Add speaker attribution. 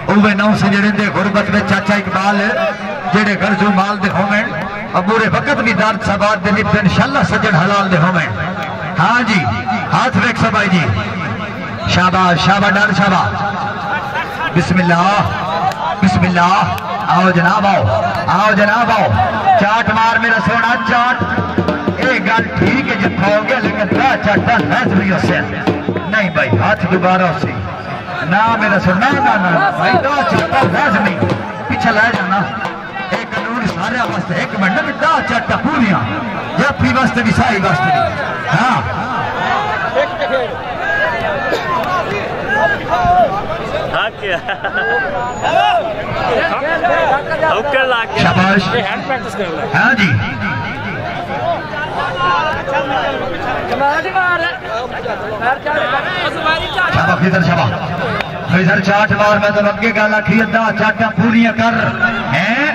Speaker 1: उवे नौ से जड़े दे गुरबत में चाचा इकबाल जेड़े गर्जू माल दे होवें और बुरे वक्त भी दर्द सबाद दे निप इंशाअल्लाह सजन हलाल दे होवें। हाँ जी हाथ वेख सबाई जी शाबाश शाबाश डर शाबाश बिस्मिल्लाह बिस्मिल्लाह। आओ जनाब आओ जनाब आओ चाट मार मेरा सोना चाट। एक गल ठीक है जित हो गया लेकिन दा चाटा लाजमी से नहीं भाई हाथ दोबारा से ना मेरा सोना ना ना भाई दा चाटा लाजमी पीछे ला जाना। एक कानून सारे वास्ते एक मिनट में दा चाटा पूरियां जाफी वास्ते भी साई वास्ते भी। हाँ शाबाश। हाँ जी शाबाश इधर चाट मार मैं तो अगे गल आखी अद्धा चाटा पूरियां कर हैं